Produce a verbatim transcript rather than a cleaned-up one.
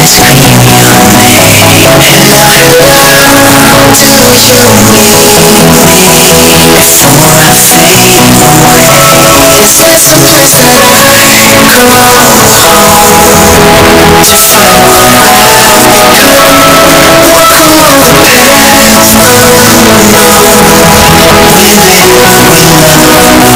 scream your name. And I run to you immediately before I fade away. Is this the place that I go home to find what I've become? Walk along the path unknown. With every love